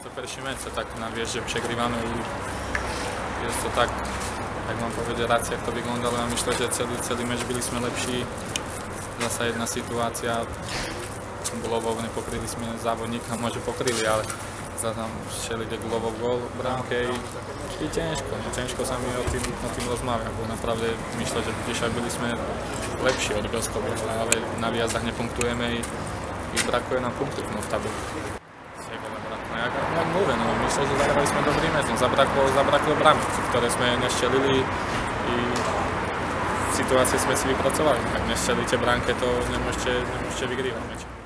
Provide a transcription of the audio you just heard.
to pierwszy mecz, tak na wjeździe przegrywamy i jest to tak, jak mam powiedzieć, racja jak to wyglądało. Ja myślę, że cały mecz byliśmy lepsi. Zasa jedna sytuacja, głową nie pokryliśmy zawodnika, może pokryli, ale za tam strzelili głową w gol, bramkę i ciężko sami o tym rozmawiam, bo naprawdę myślę, że dzisiaj byliśmy lepsi od Bielska-Biała, ale na wyjazdach nie punktujemy i brakuje nam punktów w tabeli. Jak mówię, myślę, że zagraliśmy dobry mecz, zabrakło bramek, które sme nie strzelili i w sytuacji sme si vypracovali. Jak nie strzelicie bramkę, to nie możecie wygrywać mecz.